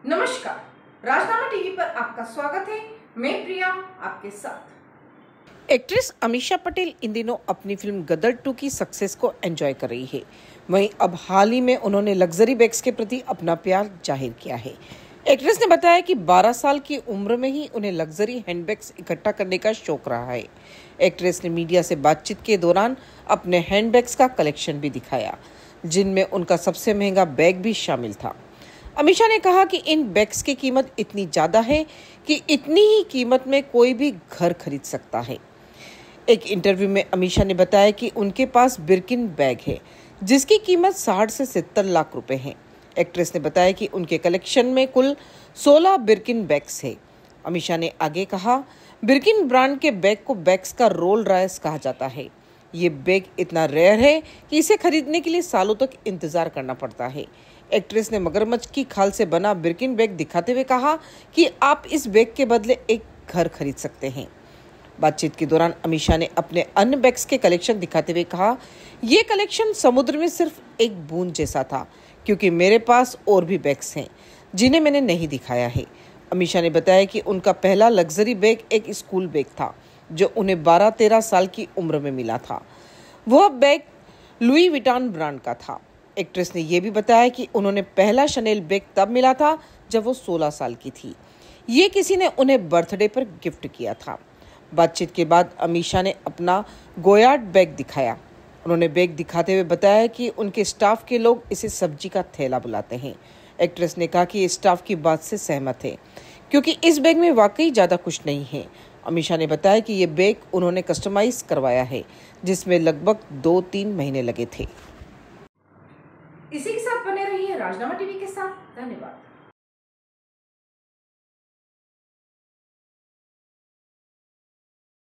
नमस्कार, राजनामा टीवी पर आपका स्वागत है। मैं प्रिया आपके साथ। एक्ट्रेस अमीषा पटेल इन दिनों अपनी फिल्म गदर 2 की सक्सेस को एंजॉय कर रही है। वहीं अब हाल ही में उन्होंने लग्जरी बैग्स के प्रति अपना प्यार जाहिर किया है। एक्ट्रेस ने बताया कि 12 साल की उम्र में ही उन्हें लग्जरी हैंडबैग्स इकट्ठा करने का शौक रहा है। एक्ट्रेस ने मीडिया से बातचीत के दौरान अपने हैंडबैग्स का कलेक्शन भी दिखाया, जिनमें उनका सबसे महंगा बैग भी शामिल था। अमीषा ने कहा कि इन बैग्स की कीमत इतनी ज्यादा है कि इतनी ही कीमत में कोई भी घर खरीद सकता है। एक इंटरव्यू में अमीषा ने बताया कि उनके पास बिर्किन बैग है, जिसकी कीमत 60 से 70 लाख रुपए है। एक्ट्रेस ने बताया कि उनके कलेक्शन में कुल 16 बिर्किन बैग्स है। अमीषा ने आगे कहा, बिर्किन ब्रांड के बैग को बैग्स का रोल रॉयस कहा जाता है। ये बैग इतना रेयर है कि इसे खरीदने के लिए सालों तक इंतजार करना पड़ता है। एक्ट्रेस ने मगरमच्छ की खाल से बना बिर्किन बैग दिखाते हुए कहा कि आप इस बैग के बदले एक घर खरीद सकते हैं। बातचीत के दौरान अमीषा ने अपने अन्य बैग्स के कलेक्शन दिखाते हुए कहा, ये कलेक्शन समुद्र में सिर्फ एक बूंद जैसा था, क्योंकि मेरे पास और भी बैग्स हैं जिन्हें मैंने नहीं दिखाया है। अमीषा ने बताया कि उनका पहला लग्जरी बैग एक स्कूल बैग था, जो उन्हें 12-13 साल की उम्र में मिला था। वह बैग लुई विटान ब्रांड का था। एक्ट्रेस ने यह भी बताया कि उन्होंने पहला शनेल बैग तब मिला था जब वो 16 साल की थी। ये किसी ने उन्हें बर्थडे पर गिफ्ट किया था। बातचीत के बाद अमीषा ने अपना गोयार्ड बैग दिखाया। उन्होंने बैग दिखाते हुए बताया कि उनके स्टाफ के लोग इसे सब्जी का थैला बुलाते हैं। एक्ट्रेस ने कहा कि स्टाफ की बात से सहमत है, क्योंकि इस बैग में वाकई ज़्यादा कुछ नहीं है। अमीषा ने बताया कि ये बैग उन्होंने कस्टमाइज करवाया है, जिसमें लगभग 2-3 महीने लगे थे। इसी के साथ बने रहिए राजनामा टीवी के साथ। धन्यवाद।